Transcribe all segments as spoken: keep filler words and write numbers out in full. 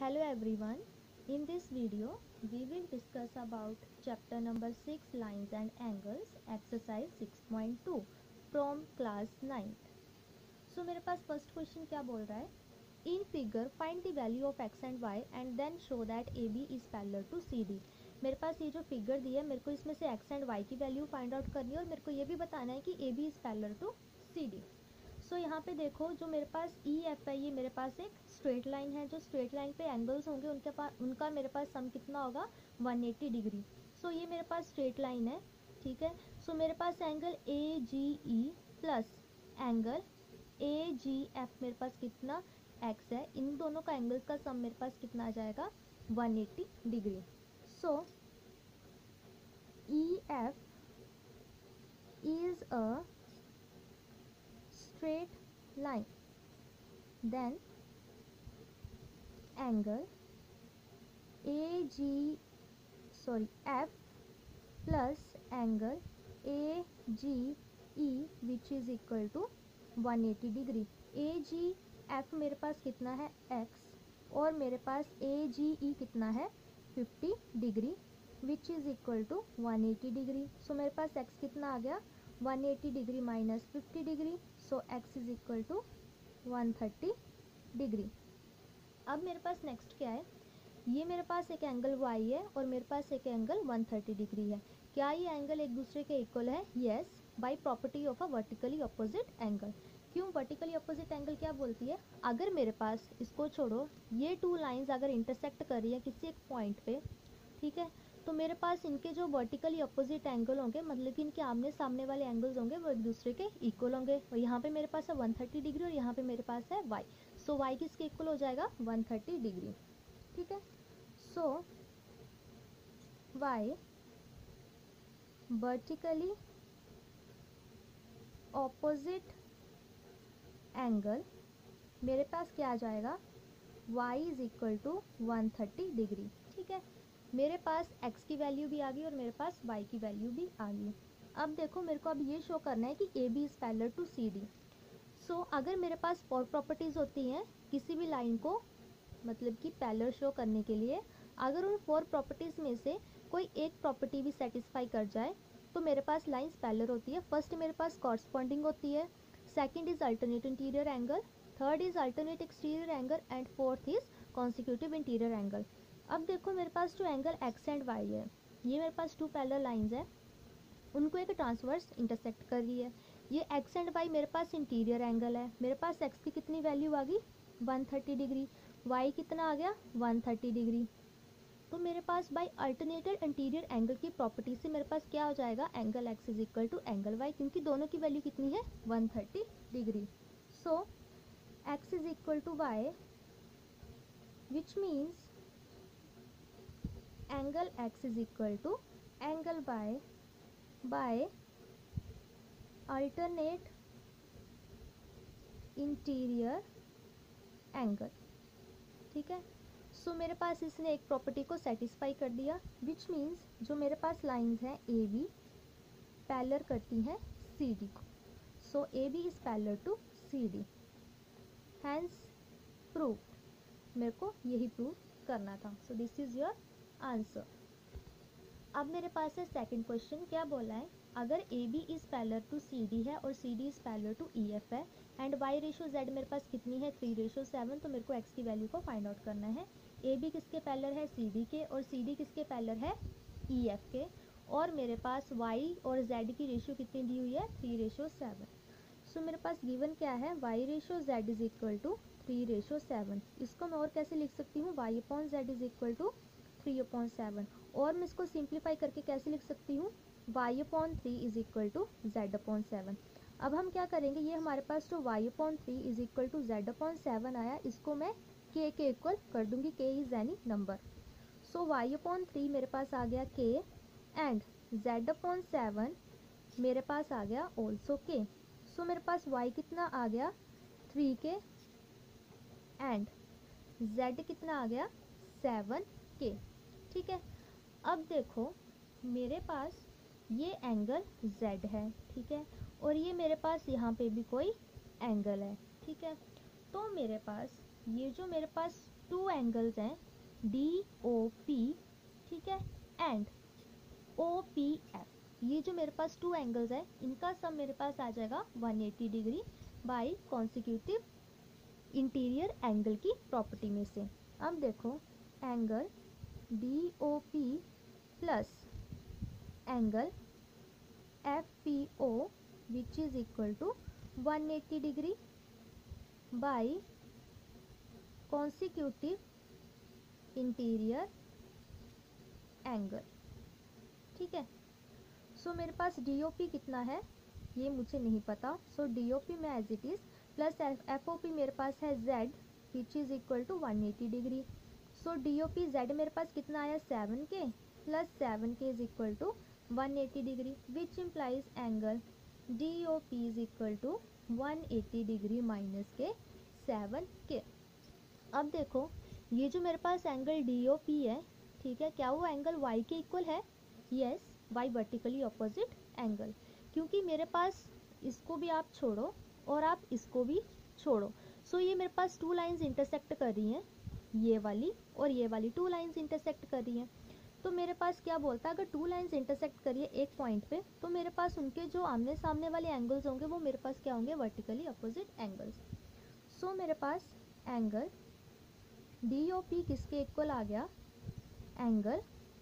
Hello everyone. In this video, we will discuss about chapter number six lines and angles exercise six point two from class ninth. So मेरे पास first question क्या बोल रहा है? In figure find the value of x and y and then show that A B is parallel to C D. मेरे पास ये जो figure दी है मेरे को इसमें से x एंड y की वैल्यू फाइंड आउट करनी है और मेरे को ये भी बताना है कि A B is parallel to C D. So so, यहाँ पे देखो जो मेरे पास ई एफ है ये मेरे पास एक स्ट्रेट लाइन है। जो स्ट्रेट लाइन पे एंगल्स होंगे उनके पास उनका मेरे पास सम कितना होगा एक सौ अस्सी डिग्री। सो so, ये मेरे पास स्ट्रेट लाइन है, ठीक है। सो so, मेरे पास angle A G E plus angle A G F मेरे पास कितना एक्स है, इन दोनों का एंगल्स का सम मेरे पास कितना आ जाएगा एक सौ अस्सी degree. So E F is a straight line, then angle A G sorry F plus angle A G E which is equal to एक सौ अस्सी degree. A G F मेरे पास कितना है x और मेरे पास A G E कितना है पचास degree which is equal to एक सौ अस्सी डिग्री. सो so, मेरे पास x कितना आ गया एक सौ अस्सी डिग्री माइनस पचास degree. So x is equal to एक सौ तीस डिग्री. अब मेरे पास नेक्स्ट क्या है, ये मेरे पास एक एंगल y है और मेरे पास एक एंगल एक सौ तीस डिग्री है. क्या ये एंगल एक दूसरे के इक्वल है? Yes, by property of a vertically opposite angle. क्यों वर्टिकली अपोजिट एंगल क्या बोलती है? अगर मेरे पास, इसको छोड़ो, ये टू लाइंस अगर इंटरसेक्ट कर रही है किसी एक पॉइंट पे, ठीक है, तो मेरे पास इनके जो वर्टिकली अपोजिट एंगल होंगे, मतलब कि इनके आमने सामने वाले एंगल्स होंगे वो एक दूसरे के इक्वल होंगे. और यहाँ पे मेरे पास है एक सौ तीस डिग्री और यहाँ पे मेरे पास है y. सो so, y किसके इक्वल हो जाएगा? एक सौ तीस डिग्री, ठीक है. So y vertically opposite angle मेरे पास क्या आ जाएगा? y इज इक्वल टू एक सौ तीस डिग्री, ठीक है. मेरे पास x की वैल्यू भी आ गई और मेरे पास y की वैल्यू भी आ गई. अब देखो मेरे को अब ये शो करना है कि A B is parallel to C D. So अगर मेरे पास फोर प्रॉपर्टीज होती हैं किसी भी लाइन को मतलब कि पैरेलल शो करने के लिए, अगर उन फोर प्रॉपर्टीज में से कोई एक प्रॉपर्टी भी सेटिस्फाई कर जाए तो मेरे पास लाइंस पैरेलल होती है. फर्स्ट मेरे पास कॉरस्पॉन्डिंग होती है, second is alternate interior angle, third is alternate exterior angle and fourth is consecutive interior angle. अब देखो मेरे पास जो एंगल x एंड y है, ये मेरे पास टू पैरेलल लाइंस है, उनको एक ट्रांसवर्स इंटरसेक्ट कर रही है. ये x एंड y मेरे पास इंटीरियर एंगल है. मेरे पास x की कितनी वैल्यू आ गई? एक सौ तीस डिग्री. y कितना आ गया? एक सौ तीस डिग्री. तो मेरे पास बाय अल्टरनेटेड इंटीरियर एंगल की प्रॉपर्टी से मेरे पास क्या हो जाएगा? Angle x is equal to angle y, क्योंकि दोनों की वैल्यू कितनी है? एक सौ तीस degree. So x is equal to y which means angle x is equal to angle y by alternate interior angle, ठीक है. सो so, मेरे पास इसने एक प्रॉपर्टी को सेटिस्फाई कर दिया विच मीन्स जो मेरे पास लाइंस हैं ए बी पैरेलल करती हैं सी डी को. So A B is parallel to C D, hence prove. मेरे को यही प्रूव करना था. So this is your answer. अब मेरे पास है सेकंड क्वेश्चन. क्या बोला है? अगर A B is parallel to C D है और C D is parallel to E F है एंड वाई रेशो जेड मेरे पास कितनी है? Three ratio seven. तो मेरे को एक्स की वैल्यू को फाइंड आउट करना है. ए बी किसके पैरेलल है? सी डी के. और सी डी किसके पैरेलल है? ई एफ के. और मेरे पास वाई और जेड की रेशियो कितनी दी हुई है? Three ratio seven. सो मेरे पास गिवन क्या है? Y ratio Z is equal to three ratio seven. इसको मैं और कैसे लिख सकती हूँ? Y upon Z is equal to three upon seven. और मैं इसको सिंप्लीफाई करके कैसे लिख सकती हूँ? Y upon three is equal to Z upon seven. अब हम क्या करेंगे, ये हमारे पास जो Y upon three is equal to Z upon seven आया, इसको मैं के के इक्वल कर दूंगी. K is any number. So Y upon three मेरे पास आ गया के एंड जेड अपॉन सेवन मेरे पास आ गया ऑल्सो के. सो मेरे पास वाई कितना आ गया? थ्री के एंड जेड कितना आ गया? सेवन के, ठीक है. अब देखो मेरे पास ये एंगल Z है, ठीक है, और ये मेरे पास यहाँ पे भी कोई एंगल है, ठीक है. तो मेरे पास ये जो मेरे पास टू एंगल्स हैं डी ओ पी, ठीक है, एंड ओ पी एफ, ये जो मेरे पास टू एंगल्स है इनका सम मेरे पास आ जाएगा one eighty degree by consecutive interior angle की प्रॉपर्टी में से। अब देखो angle D O P plus angle F P O which is equal to one eighty degree by consecutive interior angle, ठीक है। सो so, मेरे पास डी ओ पी कितना है ये मुझे नहीं पता, सो डी ओ पी में as it is plus F O P मेरे पास है z which is equal to one eighty degree. So D O P z मेरे पास कितना आया seven K plus seven K is equal to one eighty degree which implies angle D O P is equal to one eighty degree minus K seven K. अब देखो ये जो मेरे पास एंगल डी ओ पी है, ठीक है, क्या वो एंगल y के इक्वल है? Yes, y vertically opposite angle, क्योंकि मेरे पास इसको भी आप छोड़ो और आप इसको भी छोड़ो, सो so ये मेरे पास टू लाइंस इंटरसेक्ट कर रही हैं, ये वाली और ये वाली टू लाइंस इंटरसेक्ट कर रही हैं। तो मेरे पास क्या बोलता है, अगर टू लाइंस इंटरसेक्ट करिए एक पॉइंट पे तो मेरे पास उनके जो आमने सामने वाले एंगल्स होंगे वो मेरे पास क्या होंगे, वर्टिकली अपोजिट एंगल्स। सो मेरे पास एंगल डी ओ पी किसके इक्वल आ गया, एंगल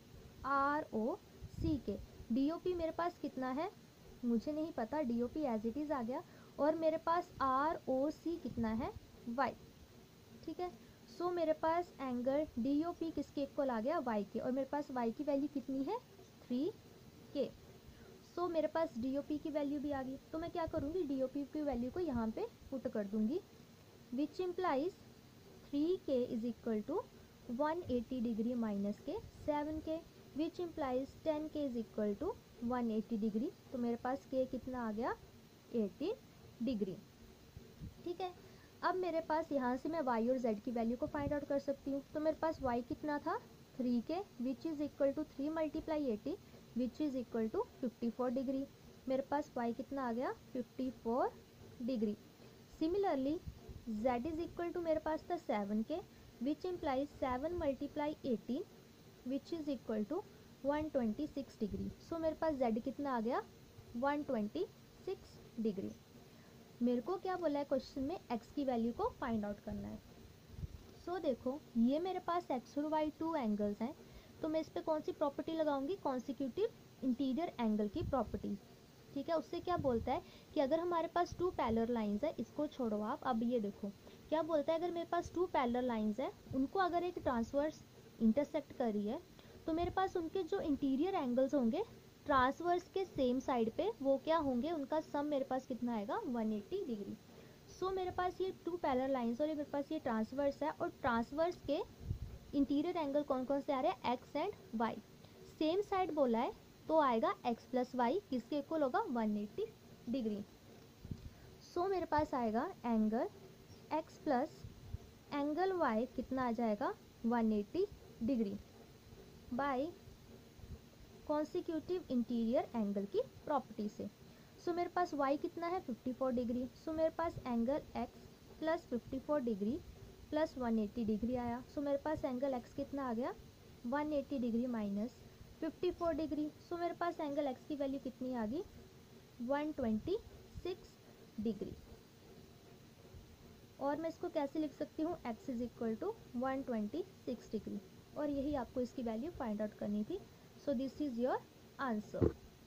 आर ओ सी के। डी ओ पी मेरे पास कितना है मुझे नहीं पता, D O P as it is आ गया, और मेरे पास आर ओ सी कितना है y, ठीक है। सो so, मेरे पास एंगल डी ओ पी किसके इक्वल आ गया, y के, और मेरे पास y की वैल्यू कितनी है थ्री के। सो मेरे पास डी ओ पी की वैल्यू भी आ गई, तो मैं क्या करूँगी, डी ओ पी की वैल्यू को यहाँ पे पुट कर दूँगी which implies three K is equal to one eighty degree minus K seven K which implies ten K is equal to one eighty degree. तो मेरे पास के कितना आ गया एटी डिग्री, ठीक है। अब मेरे पास यहाँ से मैं y और z की वैल्यू को फाइंड आउट कर सकती हूँ। तो मेरे पास y कितना था three K which is equal to three multiply eighty which is equal to fifty four degree. मेरे पास y कितना आ गया fifty four degree. Similarly z is equal to मेरे पास था seven K which implies seven multiply eighteen which is equal to one twenty six degree. So मेरे पास z कितना आ गया वन ट्वेंटी सिक्स डिग्री। मेरे को क्या बोला है क्वेश्चन में, x की वैल्यू को फाइंड आउट करना है। सो so, देखो ये मेरे पास x और y टू एंगल्स हैं, तो मैं इस पे कौन सी प्रॉपर्टी लगाऊंगी, कॉन्सिक्यूटिव इंटीरियर एंगल की प्रॉपर्टी, ठीक है। उससे क्या बोलता है कि अगर हमारे पास टू पैरेलल लाइंस है, इसको छोड़ो आप, अब ये देखो क्या बोलता है, अगर मेरे पास टू पैरेलल लाइंस है उनको अगर एक ट्रांसवर्स इंटरसेक्ट कर रही है तो मेरे पास उनके जो इंटीरियर एंगल्स होंगे ट्रांसवर्स के सेम साइड पे वो क्या होंगे, उनका सम मेरे पास कितना आएगा one eighty degree. So so, मेरे पास ये टू पैरेलल लाइंस और ये मेरे पास ये ट्रांसवर्स है, और ट्रांसवर्स के इंटीरियर एंगल कौन कौन से आ रहे हैं, X and Y. Same side बोला है तो आएगा एक्स प्लस वाई किसके इक्वल होगा वन एटी डिग्री। सो मेरे पास आएगा angle X plus angle Y कितना आ जाएगा one eighty degree by consecutive interior angle की प्रॉपर्टी से। सो so, मेरे पास y कितना है fifty four degree. So so, मेरे पास angle x plus fifty four degree plus one eighty degree आया। सो so, मेरे पास एंगल x कितना आ गया one eighty degree minus fifty four degree. So मेरे पास एंगल x की वैल्यू कितनी आ गई वन ट्वेंटी सिक्स डिग्री, और मैं इसको कैसे लिख सकती हूँ, x is equal to one twenty six degree, और यही आपको इसकी वैल्यू फाइंड आउट करनी थी। So this is your answer.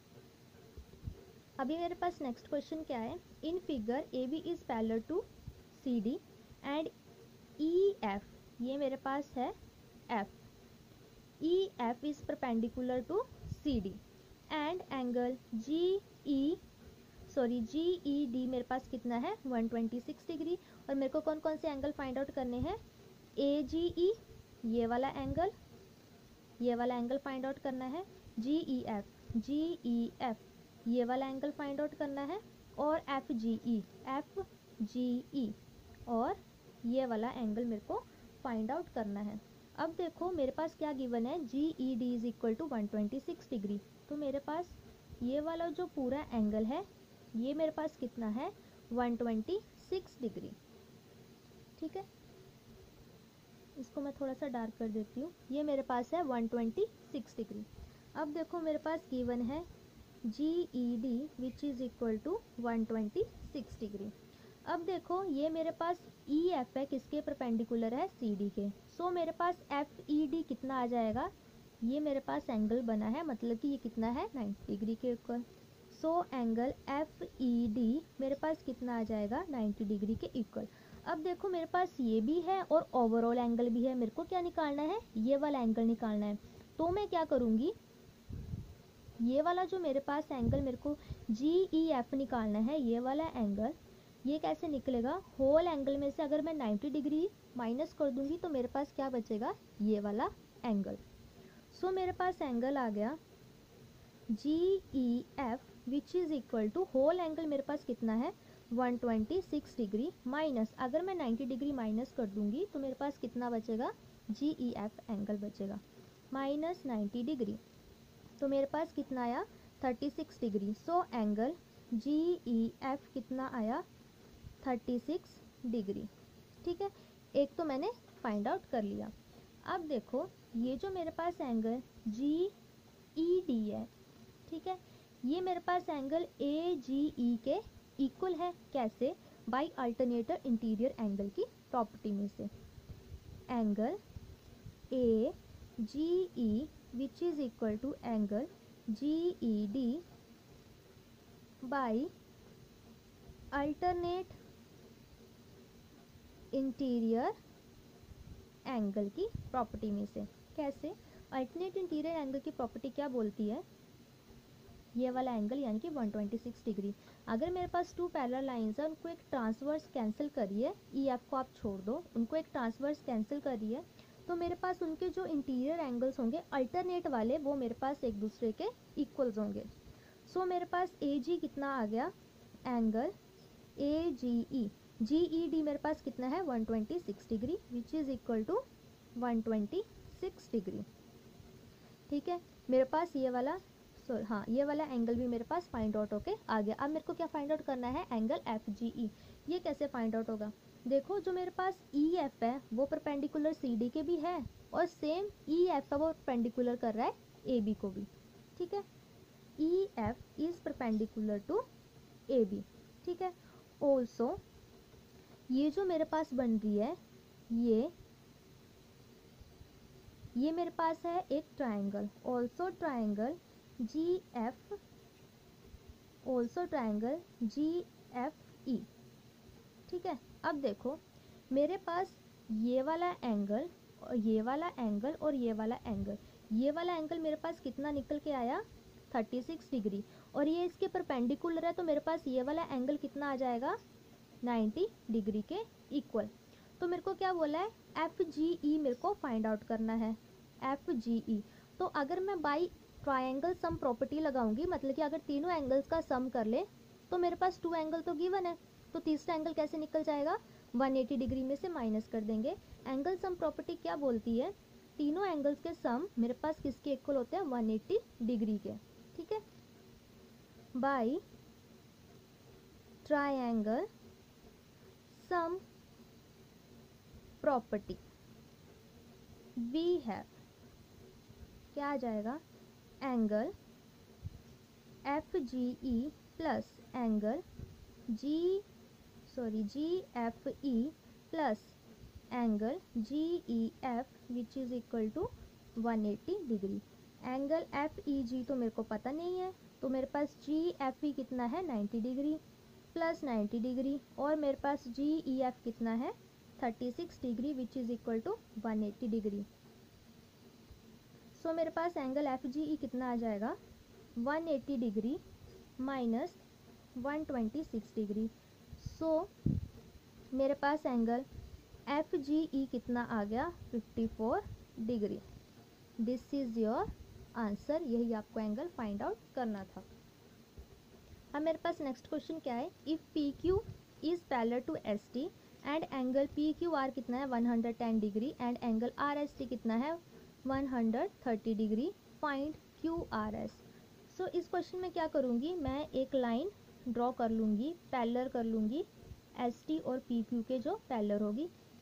अभी मेरे पास नेक्स्ट क्वेश्चन क्या है, in figure A B is parallel to C D and E F, ये मेरे पास है F, E F is perpendicular to C D and angle G E sorry G E D मेरे पास कितना है वन ट्वेंटी सिक्स डिग्री। और मेरे को कौन कौन से एंगल फाइंड आउट करने हैं, ए जी ई ये वाला एंगल, ये वाला एंगल फाइंड आउट करना है, G E F G E F ये वाला एंगल फाइंड आउट करना है, और F G E F G ई और ये वाला एंगल मेरे को फाइंड आउट करना है। अब देखो मेरे पास क्या गिवन है, G E D is equal to one twenty six degree, तो मेरे पास ये वाला जो पूरा एंगल है ये मेरे पास कितना है वन ट्वेंटी सिक्स डिग्री, ठीक है। इसको मैं थोड़ा सा डार्क कर देती हूँ। ये मेरे पास है वन ट्वेंटी सिक्स डिग्री। अब देखो मेरे पास गिवन है G E D which is equal to one twenty six degree. अब देखो ये मेरे पास ई एफ है, किसके परपेंडिकुलर है, सी डी के। सो so, मेरे पास एफ ई डी कितना आ जाएगा, ये मेरे पास एंगल बना है, मतलब कि ये कितना है नाइन्टी डिग्री के equal. So angle F E D मेरे पास कितना आ जाएगा, नाइन्टी डिग्री के इक्वल। अब देखो मेरे पास ये भी है और ओवरऑल एंगल भी है, मेरे को क्या निकालना है, ये वाला एंगल निकालना है। तो मैं क्या करूँगी, ये वाला जो मेरे पास एंगल मेरे को जी ई एफ निकालना है, ये वाला एंगल, ये कैसे निकलेगा, होल एंगल में से अगर मैं नाइन्टी डिग्री माइनस कर दूंगी तो मेरे पास क्या बचेगा, ये वाला एंगल। सो so, मेरे पास एंगल आ गया G E F which is equal to whole angle मेरे पास कितना है one twenty six degree minus, अगर मैं नाइन्टी डिग्री माइनस कर दूंगी तो मेरे पास कितना बचेगा, जी ई एफ एंगल बचेगा माइनस नाइन्टी डिग्री, तो मेरे पास कितना आया thirty six degree. So angle G E F कितना आया, थर्टी सिक्स डिग्री। ठीक है, एक तो मैंने फाइंड आउट कर लिया। अब देखो ये जो मेरे पास एंगल जी ई डी है, ठीक है, ये मेरे पास एंगल ए जी ई के इक्वल है, कैसे, बाय अल्टरनेटर इंटीरियर एंगल की प्रॉपर्टी में से। Angle A G E which is equal to angle G E D by alternate interior angle की प्रॉपर्टी में से। कैसे, अल्टरनेट इंटीरियर एंगल की प्रॉपर्टी क्या बोलती है, ये वाला एंगल यानी कि वन ट्वेंटी सिक्स डिग्री, अगर मेरे पास टू पैरेलल लाइंस है, उनको एक ट्रांसवर्स कैंसिल करिए, ई एफ को आप छोड़ दो, उनको एक ट्रांसवर्स कैंसिल करिए, तो मेरे पास उनके जो इंटीरियर एंगल्स होंगे अल्टरनेट वाले, वो मेरे पास एक दूसरे के इक्वल्स होंगे। सो so, मेरे पास ए जी कितना आ गया, angle A G E, ji E D मेरे पास कितना है one twenty six degree which is equal to one twenty six degree. ठीक है, मेरे पास ये वाला सो हाँ ये वाला एंगल भी मेरे पास फाइंड आउट होके आ गया। अब मेरे को क्या फाइंड आउट करना है, एंगल एफ जी ई। ये कैसे फाइंड आउट होगा, देखो जो मेरे पास ई एफ है वो परपेंडिकुलर सी डी के भी है, और सेम ई एफ है वो परपेंडिकुलर कर रहा है ए बी को भी। ठीक है, E F is perpendicular to A B. ठीक है, ऑल्सो ये जो मेरे पास बन रही है, ये ये मेरे पास है एक triangle, also triangle G F, also triangle G F E. ठीक है, अब देखो मेरे पास ये वाला एंगल और ये वाला एंगल और ये वाला एंगल, ये वाला एंगल मेरे पास कितना निकल के आया थर्टी सिक्स डिग्री, और ये इसके परपेंडिकुलर है, तो मेरे पास ये वाला एंगल कितना आ जाएगा नाइन्टी डिग्री के इक्वल। तो मेरे को क्या बोला है, एफ जी ई मेरे को फाइंड आउट करना है, एफ जी ई। तो अगर मैं बाई ट्रायंगल सम प्रॉपर्टी लगाऊंगी, मतलब कि अगर तीनों एंगल्स का सम कर ले, तो मेरे पास टू एंगल तो गिवन है, तो तीसरा एंगल कैसे निकल जाएगा, वन एटी डिग्री में से माइनस कर देंगे। एंगल सम प्रॉपर्टी क्या बोलती है, तीनों एंगल्स के सम मेरे पास किसके इक्वल होते हैं, वन एटी डिग्री के। ठीक है, by triangle sum property we have, क्या आ जाएगा, angle F G E plus angle G sorry G F E plus angle G E F which is equal to one eighty degree. Angle F E G तो मेरे को पता नहीं है, तो मेरे पास जी एफ ई कितना है ninety degree plus ninety degree, और मेरे पास जी ई एफ कितना है thirty six degree which is equal to one eighty degree. So so, मेरे पास एंगल एफ जी ई कितना आ जाएगा one eighty degree minus one twenty six degree. So मेरे पास एंगल एफ जी ई कितना आ गया fifty four degree. This is your answer, यही आपको एंगल फाइंड आउट करना था। अब मेरे पास नेक्स्ट क्वेश्चन क्या है, if P Q is parallel to S T and angle P Q R कितना है one hundred ten degree and angle R S T कितना है one hundred thirty degree, find Q R S. So इस question में क्या करूँगी, मैं एक लाइन ड्रॉ कर लूँगी, पैरेलल कर लूँगी एस टी और पी क्यू के जो पैरेलल होगी।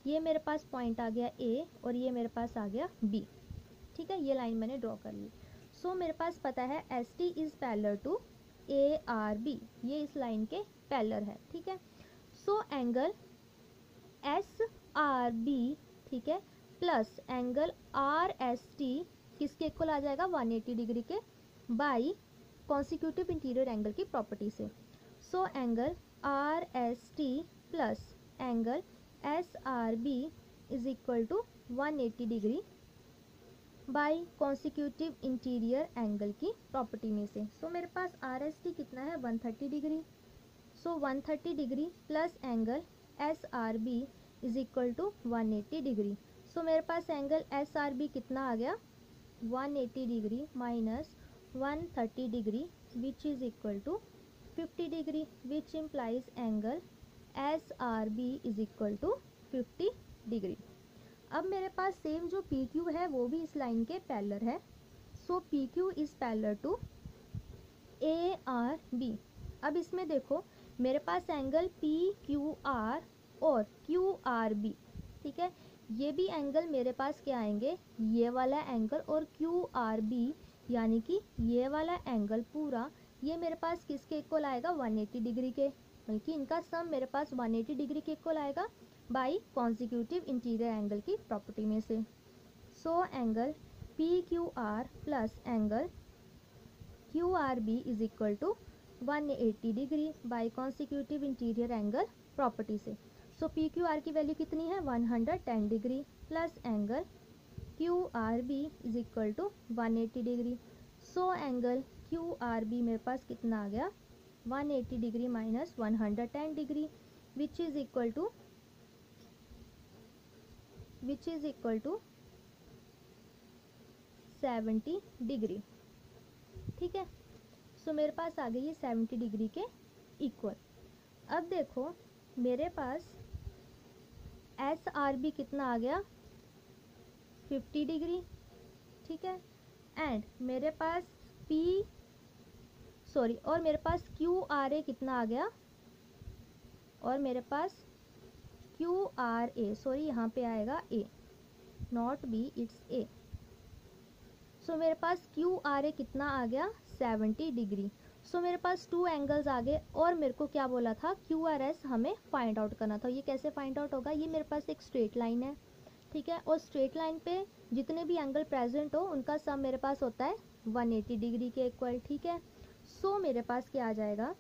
ये मेरे पास पॉइंट आ गया ए और ये मेरे पास आ गया बी, ठीक है, ये लाइन मैंने ड्रॉ कर ली। सो so, मेरे पास पता है S T is parallel to A R B, ये इस लाइन के पैरेलल है, ठीक है। So angle S R B, ठीक है, plus angle R S T किसके इक्वल आ जाएगा, वन एटी डिग्री के, बाई कॉन्सिक्यूटिव इंटीरियर एंगल की प्रॉपर्टी से। So angle R S T plus angle S R B is equal to one eighty degree by consecutive interior angle की property में से। So so, मेरे पास are S T कितना है, one thirty degree. So one thirty degree plus angle S R B is equal to one eighty degree. So मेरे पास angle S R B कितना आ गया, one eighty degree minus one thirty degree which is equal to fifty degree, which implies angle S R B is equal to fifty degree. अब मेरे पास same जो P Q है वो भी इस लाइन के पैरेलल है। So P Q is parallel to A R B. अब इसमें देखो मेरे पास एंगल पी क्यू आर और क्यू आर बी, ठीक है, ये भी एंगल मेरे पास क्या आएंगे, ये वाला एंगल और क्यू आर बी यानी कि ये वाला एंगल पूरा ये मेरे पास किसके इक्वल आएगा, वन एटी डिग्री के, बल्कि इनका सम मेरे पास वन एटी डिग्री के इक्वल आएगा बाई कॉन्सिक्यूटिव इंटीरियर एंगल की प्रॉपर्टी में से। So angle P Q R plus angle Q R B is equal to one eighty degree by consecutive interior angle property से। So P Q R की value कितनी है, one hundred ten degree plus angle Q R B is equal to one eighty degree. So angle Q R B मेरे पास कितना आ गया, one eighty degree minus one hundred ten degree which is equal to which is equal to seventy degree, ठीक है। So so, मेरे पास आ गई ये सेवेंटी डिग्री के इक्वल। अब देखो मेरे पास एस आर बी कितना आ गया, फिफ्टी डिग्री, ठीक है, एंड मेरे पास पी सॉरी और मेरे पास क्यू आर ए कितना आ गया, और मेरे पास क्यू आर ए सॉरी यहाँ पे आएगा A not B it's A. So मेरे पास क्यू आर ए कितना आ गया, सेवेंटी डिग्री। सो मेरे पास टू एंगल्स आ गए और मेरे को क्या बोला था, क्यू आर एस हमें फाइंड आउट करना था। ये कैसे फाइंड आउट होगा, ये मेरे पास एक स्ट्रेट लाइन है, ठीक है, और स्ट्रेट लाइन पे जितने भी एंगल प्रेजेंट हो उनका सम मेरे पास होता है वन एटी डिग्री के इक्वल, ठीक है। सो so, मेरे पास क्या आ जाएगा,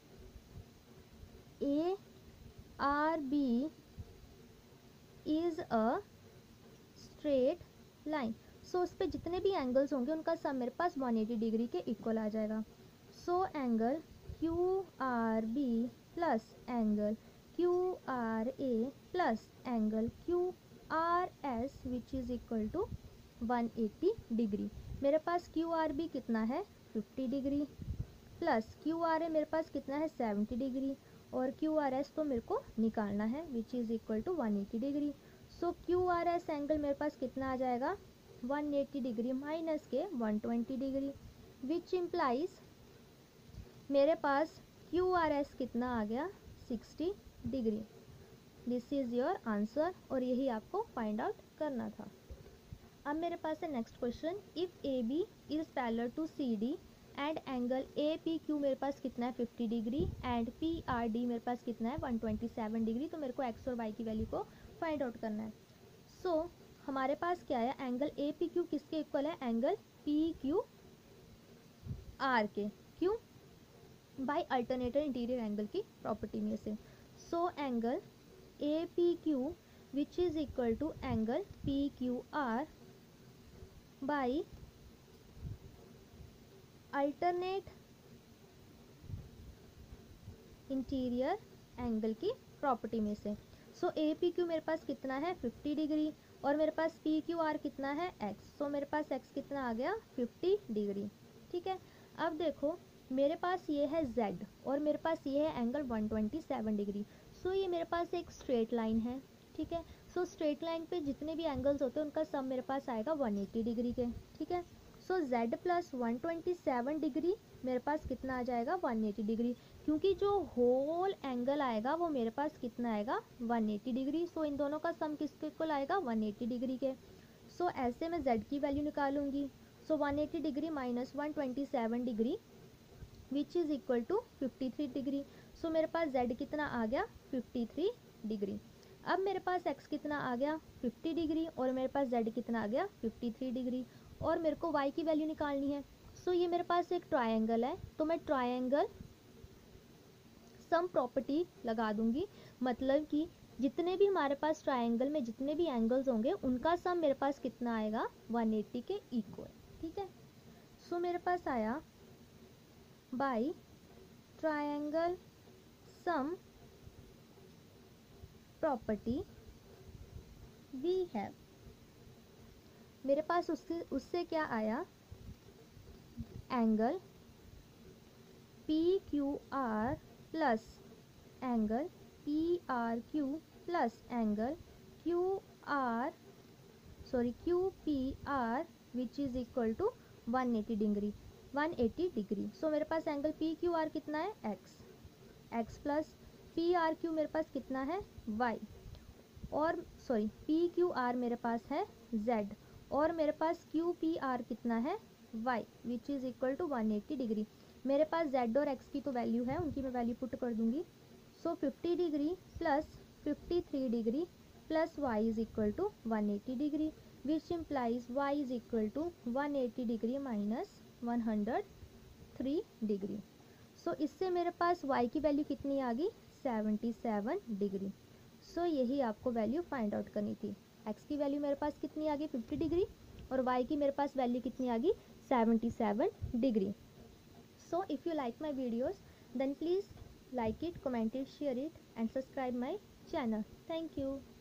A R B is a straight line. So उस पर जितने भी एंगल्स होंगे उनका सम मेरे पास वन एटी डिग्री के इक्वल आ जाएगा। So angle Q R B plus angle Q R A plus angle Q R S which is equal to one eighty degree. मेरे पास क्यू आर बी कितना है, fifty degree plus Q R A मेरे पास कितना है, seventy degree, और Q R S तो मेरे को निकालना है which is equal to one eighty degree. So Q R S angle मेरे पास कितना आ जाएगा, वन एटी डिग्री माइनस के one twenty degree which implies मेरे पास क्यू आर एस कितना आ गया, sixty degree. This is your answer और यही आपको फाइंड आउट करना था। अब मेरे पास है next question, if A B is parallel to C D and angle A P Q मेरे पास कितना है, fifty degree, and P R D मेरे पास कितना है, वन ट्वेंटी सेवन डिग्री। तो मेरे को एक्स और वाई की वैल्यू को फाइंड आउट करना है। सो so, हमारे पास क्या है, एंगल ए पी क्यू किसके इक्वल है, एंगल पी क्यू आर के, क्यों, बाय अल्टरनेटर इंटीरियर एंगल की प्रॉपर्टी में से। So angle A P Q which is equal to angle P Q R by alternate interior angle की property में से। सो ए पी क्यू मेरे पास कितना है, फिफ्टी डिग्री, और मेरे पास पी क्यू आर कितना है, एक्स। सो मेरे पास एक्स कितना आ गया, फिफ्टी डिग्री, ठीक है। अब देखो मेरे पास ये है z और मेरे पास ये है angle one twenty seven degree. So ये मेरे पास एक स्ट्रेट लाइन है, ठीक है। सो स्ट्रेट लाइन पे जितने भी एंगल्स होते हैं उनका सम मेरे पास आएगा वन एटी डिग्री के, ठीक है। So z plus one twenty seven degree मेरे पास कितना आ जाएगा वन एटी डिग्री, क्योंकि जो होल एंगल आएगा वो मेरे पास कितना आएगा one eighty degree. So so, इन दोनों का सम किसके इक्वल आएगा वन एटी डिग्री के। सो so, ऐसे मैं z की वैल्यू निकालूंगी। So one eighty degree minus one twenty seven degree which is equal to fifty three degree. So मेरे पास z कितना आ गया फिफ्टी थ्री डिग्री। अब मेरे पास x कितना आ गया फिफ्टी डिग्री और मेरे पास z कितना आ गया फिफ्टी थ्री डिग्री, और मेरे को y की वैल्यू निकालनी है। सो so, ये मेरे पास एक ट्रायंगल है, तो मैं ट्रायंगल सम प्रॉपर्टी लगा दूंगी, मतलब कि जितने भी हमारे पास ट्रायंगल में जितने भी एंगल्स होंगे उनका सम मेरे पास कितना आएगा वन एटी के इक्वल। ठीक है, सो so, मेरे पास आया by triangle sum property we have, मेरे पास उससे उससे क्या आया angle P Q R plus angle P R Q plus angle Q R sorry Q P R which is equal to one eighty degree one eighty degree. So मेरे पास angle P Q R कितना है X, X plus P R Q मेरे पास कितना है Y, और sorry P Q are मेरे पास है जेड, और मेरे पास क्यू पी आर कितना है Y which is equal to one eighty degree. मेरे पास जेड और एक्स की तो वैल्यू है, उनकी मैं वैल्यू पुट कर दूंगी। So fifty degree plus fifty three degree plus Y is equal to one eighty degree which implies Y is equal to one eighty degree minus one hundred three degree. So इससे मेरे पास y की value कितनी आ गई seventy seven degree. So so, यही आपको value find out करनी थी। x की वैल्यू मेरे पास कितनी आ गई फिफ्टी डिग्री और y की मेरे पास वैल्यू कितनी आ गई seventy seven degree. So if you like my videos then please like it, comment it, share it and subscribe my channel. Thank you.